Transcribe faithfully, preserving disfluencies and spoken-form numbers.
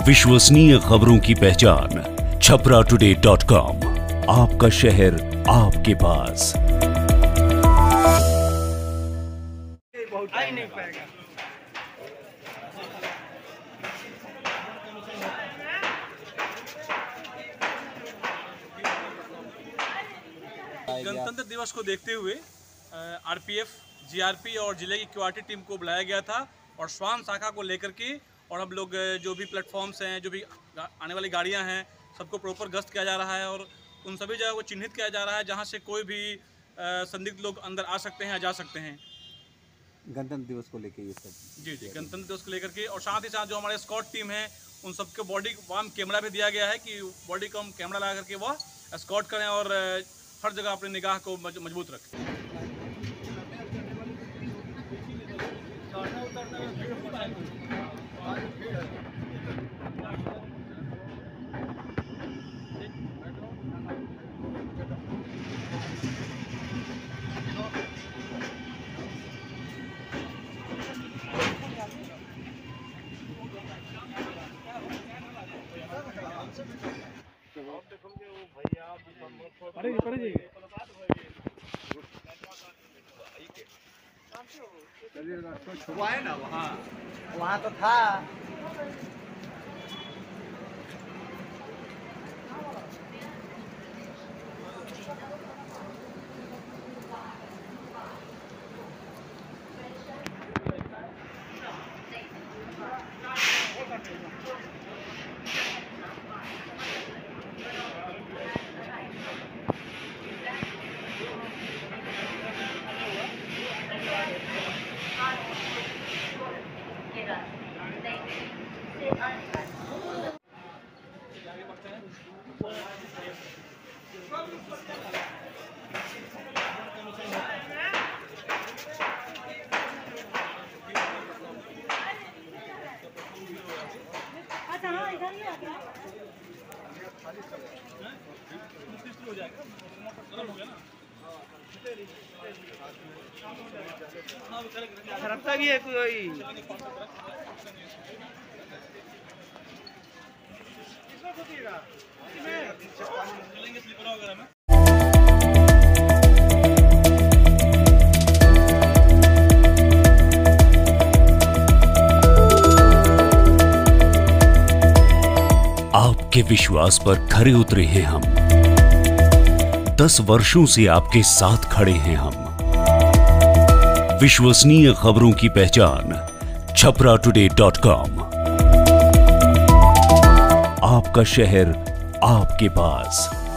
विश्वसनीय खबरों की पहचान छपरा टुडे डॉट कॉम। आपका शहर आपके पास। नहीं पाएगा। गणतंत्र दिवस को देखते हुए आरपीएफ, जीआरपी और जिले की क्यूआरटी टीम को बुलाया गया था और स्वान शाखा को लेकर के और हम लोग जो भी प्लेटफॉर्म्स हैं, जो भी आने वाली गाड़ियां हैं, सबको प्रॉपर गश्त किया जा रहा है और उन सभी जगह को चिन्हित किया जा रहा है जहां से कोई भी संदिग्ध लोग अंदर आ सकते हैं, जा सकते हैं। गणतंत्र दिवस को लेकर ये सब जी जी गणतंत्र दिवस को लेकर के और साथ ही साथ जो हमारे स्कॉट टीम है उन सबको बॉडी वार्म कैमरा भी दिया गया है कि बॉडी को हम कैमरा लगा करके वह स्कॉट करें और हर जगह अपनी निगाह को मजबूत रखें। अरे पड़े जी वो है ना, वहाँ वहाँ तो था। अच्छा हाँ इधर ही आता है। हो जाएगा, गरम हो गया ना। रखता भी है कोई। चलेंगे स्लीपर वगैरह में। आपके विश्वास पर खरे उतरे हैं हम। दस वर्षों से आपके साथ खड़े हैं हम। विश्वसनीय खबरों की पहचान छपरा टुडे डॉट कॉम। आपका शहर आपके पास।